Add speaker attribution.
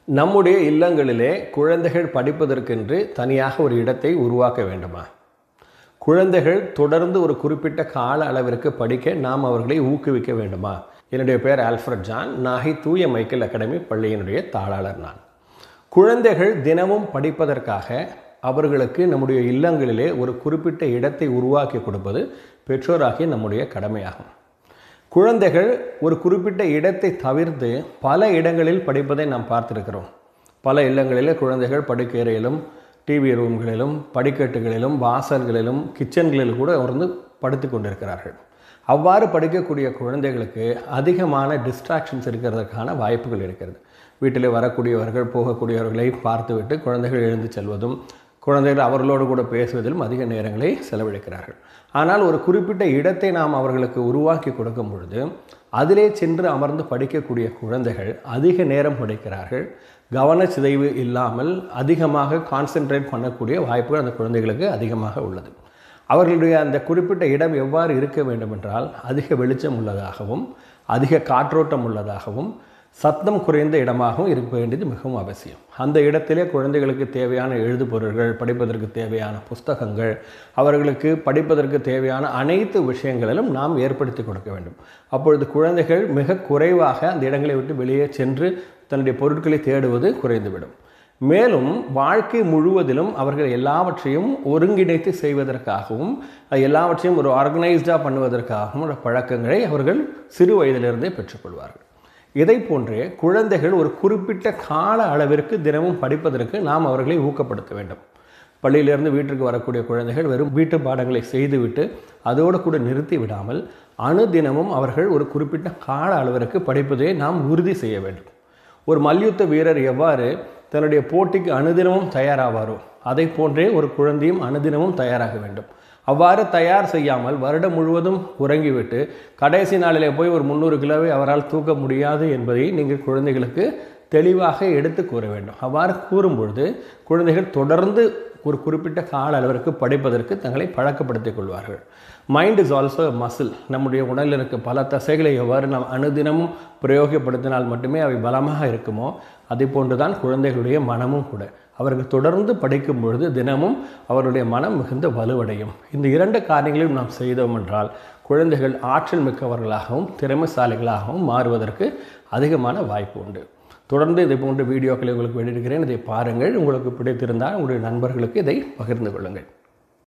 Speaker 1: நம்முடைய இல்லங்களிலே குழந்தைகள் படிப்பதற்கென்று தனியாக ஒரு இடத்தை உருவாக்க வேண்டுமா? குழந்தைகள் தொடர்ந்து ஒரு குறிப்பிட்ட கால அளவிற்கு படிக்க நாம் அவர்களை ஊக்குவிக்க வேண்டுமா? என்னுடைய பெயர் ஆல்ஃப்ரட் ஜான். நாகை தூய மைக்கேல் அகாடமி பள்ளியினுடைய தாளாளர் நான். குழந்தைகள் தினமும் படிப்பதற்காக அவர்களுக்கு நம்முடைய இல்லங்களிலே ஒரு குறிப்பிட்ட இடத்தை உருவாக்கி கொடுப்பது பெற்றோராகிய நம்முடைய கடமையாகும். குழந்தைகள் ஒரு குறிப்பிட்ட இடத்தை தவிர்த்து பல இடங்களில் படிப்பதை நாம் பார்த்திருக்கிறோம். பல இல்லங்களிலே குழந்தைகள் படுக்கையறையிலும், டிவி ரூம்களிலும், படிக்கட்டுகளிலும், வாசல்களிலும், கிச்சன்களிலும் கூட வந்து படுத்து கொண்டிருக்கிறார்கள். அவ்வாறு படிக்கக்கூடிய குழந்தைகளுக்கு அதிகமான டிஸ்ட்ராக்ஷன்ஸ் இருக்கிறதுக்கான வாய்ப்புகள் இருக்கிறது. வீட்டிலே வரக்கூடியவர்கள் போகக்கூடியவர்களை பார்த்துவிட்டு குழந்தைகள் எழுந்து செல்வதும், குழந்தைகள் அவர்களோடு கூட பேசுவதிலும் அதிக நேரங்களை செலவழிக்கிறார்கள். ஆனால் ஒரு குறிப்பிட்ட இடத்தை நாம் அவர்களுக்கு உருவாக்கி கொடுக்கும் பொழுது அதிலே சென்று அமர்ந்து படிக்கக்கூடிய குழந்தைகள் அதிக நேரம் படிக்கிறார்கள். கவனச்சிதைவு இல்லாமல் அதிகமாக கான்சென்ட்ரேட் பண்ணக்கூடிய வாய்ப்புகள் அந்த குழந்தைகளுக்கு அதிகமாக உள்ளது. அவர்களுடைய அந்த குறிப்பிட்ட இடம் எவ்வாறு இருக்க வேண்டும் என்றால் அதிக வெளிச்சம் உள்ளதாகவும், அதிக காற்றோட்டம் உள்ளதாகவும், சத்தம் குறைந்த இடமாகவும் இருக்க வேண்டியது மிகவும் அவசியம். அந்த இடத்திலே குழந்தைகளுக்கு தேவையான எழுதுபொருள்கள், படிப்பதற்கு தேவையான புஸ்தகங்கள், அவர்களுக்கு படிப்பதற்கு தேவையான அனைத்து விஷயங்களிலும் நாம் ஏற்படுத்தி கொடுக்க வேண்டும். அப்பொழுது குழந்தைகள் மிக குறைவாக அந்த இடங்களை விட்டு வெளியே சென்று தன்னுடைய பொருட்களை தேடுவது குறைந்துவிடும். மேலும் வாழ்க்கை முழுவதிலும் அவர்கள் எல்லாவற்றையும் ஒருங்கிணைத்து செய்வதற்காகவும், எல்லாவற்றையும் ஒரு ஆர்கனைஸ்டாக பண்ணுவதற்காகவும் பழக்கங்களை அவர்கள் சிறு வயதிலிருந்தே பெற்றுக்கொள்வார்கள். இதை போன்றே குழந்தைகள் ஒரு குறிப்பிட்ட கால அளவிற்கு தினமும் படிப்பதற்கு நாம் அவர்களை ஊக்கப்படுத்த வேண்டும். பள்ளியிலிருந்து வீட்டிற்கு வரக்கூடிய குழந்தைகள் வெறும் வீட்டு பாடங்களை செய்துவிட்டு அதோடு கூட நிறுத்தி விடாமல் அனுதினமும் அவர்கள் ஒரு குறிப்பிட்ட கால அளவிற்கு படிப்பதை நாம் உறுதி செய்ய வேண்டும். ஒரு மல்யுத்த வீரர் எவ்வாறு தன்னுடைய போட்டிக்கு அனுதினமும் தயாராவாரோ அதை போன்றே ஒரு குழந்தையும் அனுதினமும் தயாராக வேண்டும். அவ்வாறு தயார் செய்யாமல் வருடம் முழுவதும் உறங்கிவிட்டு கடைசி நாளிலே போய் ஒரு 300 கிலோவை அவரால் தூக்க முடியாது என்பதை நீங்கள் குழந்தைகளுக்கு தெளிவாக எடுத்து கூற வேண்டும். அவ்வாறு கூறும்பொழுது குழந்தைகள் தொடர்ந்து ஒரு குறிப்பிட்ட கால அளவிற்கு படிப்பதற்கு தங்களை பழக்கப்படுத்திக் கொள்வார்கள். Mind is also muscle. நம்முடைய உடலில் இருக்க பல தசைகளை எவ்வாறு நாம் அனுதினமும் பிரயோகப்படுத்தினால் மட்டுமே அவை பலமாக இருக்குமோ அதை போன்றுதான் குழந்தைகளுடைய மனமும் கூட. அவர்கள் தொடர்ந்து படிக்கும் பொழுது தினமும் அவருடைய மனம் மிகுந்த வலுவடையும். இந்த 2 காரியங்களையும் நாம் செய்தோம் என்றால் குழந்தைகள் ஆற்றல் மிக்கவர்களாகவும் திறமைசாலிகளாகவும் மாறுவதற்கு அதிகமான வாய்ப்பு உண்டு. தொடர்ந்து இதை போன்ற வீடியோக்களை உங்களுக்கு வெளியிடுகிறேன். இதை பாருங்கள். உங்களுக்கு பிடித்திருந்தால் உங்களுடைய நண்பர்களுக்கு இதை பகிர்ந்து கொள்ளுங்கள்.